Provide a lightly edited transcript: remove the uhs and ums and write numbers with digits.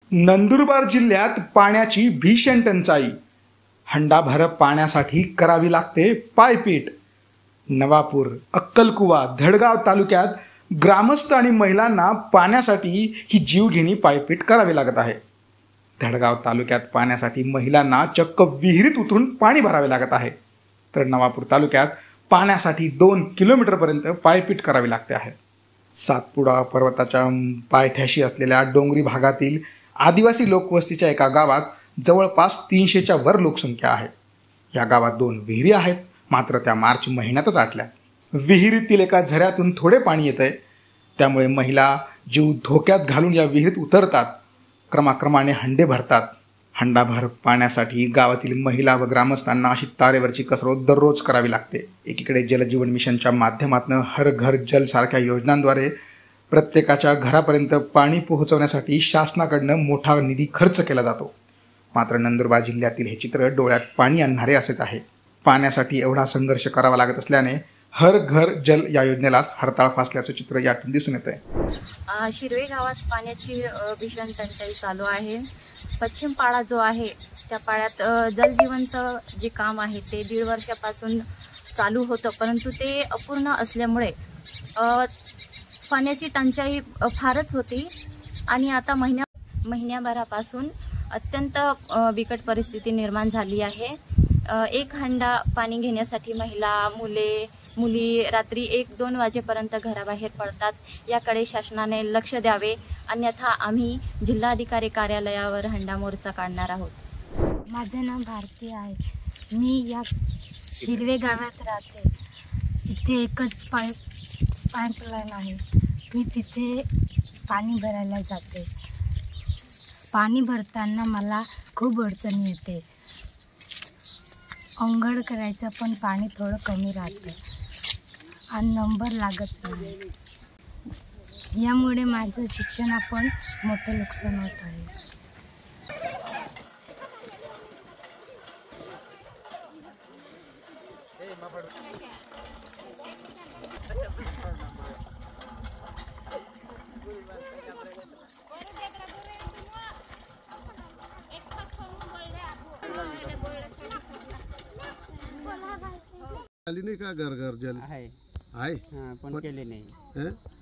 नंदुरबार जिल्ह्यात पाण्याची भीषण टंचाई. हंडाभर पाण्यासाठी करावी लागते पायपीट. नवापूर, अक्कलकुवा, धडगाव तालुक्यात ग्रामस्थ आणि महिलांना पाण्यासाठी ही जीवघेणी पायपीट करावी लागत आहे. धडगाव तालुक्यात पाण्यासाठी महिलांना चक्क विहिरीत उतरून पाणी भरावे लागत आहे, तर नवापूर तालुक्यात पाण्यासाठी 2 किलोमीटरपर्यंत पायपीट करावी लागते आहे. सातपुडा पर्वताच्या पायथ्याशी असलेल्या डोंगरी भागातील आदिवासी लोकवस्तीच्या एका गावात जवळपास 300च्या वर लोकसंख्या आहे. या गावात 2 विहिरी आहेत, मात्र त्या मार्च महिन्यातच आटल्या. विहिरीतील एका झऱ्यातून थोडे पाणी येतंय, त्यामुळे महिला जीव धोक्यात घालून या विहिरीत उतरतात. क्रमाक्रमाने हंडे भरतात. हंडाभर पाण्यासाठी गावातील महिला व ग्रामस्थांना अशी तारेवरची कसरत दररोज करावी लागते. एकीकडे जलजीवन मिशनच्या माध्यमातून हर घर जल सारख्या योजनांद्वारे प्रत्येकाच्या घरापर्यंत पाणी पोहोचवण्यासाठी शासनाकडनं मोठा निधी खर्च केला जातो. मात्र नंदुरबार जिल्ह्यातील हे चित्र डोळ्यात पाणी आणणारे असेच आहे. पाण्यासाठी एवढा संघर्ष करावा लागत असल्याने हर घर जल या योजनेलाच हरताळ फासल्याचं चित्र यातून दिसून येतंय. शिरवे गावात पाण्याची भीषण टंचाई चालू आहे. पश्चिम पाडा जो आहे त्या पाड्यात जलजीवनचं जे काम आहे ते 1.5 वर्षापासून चालू होतं, परंतु ते अपूर्ण असल्यामुळे पाण्याची टंचाई फारच होती आणि आता महिन्याभरापासून अत्यंत बिकट परिस्थिती निर्माण झाली आहे. 1 हंडा पाणी घेण्यासाठी महिला, मुली रात्री 1-2 वाजेपर्यंत घराबाहेर पडतात. याकडे शासनाने लक्ष द्यावे, अन्यथा आम्ही जिल्हाधिकारी कार्यालयावर हंडा मोर्चा काढणार आहोत. माझं नाव भारती आहे. मी या शिरवे गावात राहते. इथे एकच पाईपलाईन आहे. मी तिथे पाणी भरायला जाते. पाणी भरताना मला खूप अडचणी येते. अंघोळ करायचं पण पाणी थोडं कमी राहतं आणि नंबर लागत नाही. यामुळे माझं शिक्षण पण मोठं नुकसान होत आहे. आली नाही का घर घर जल आहे आहे पण केले नाही.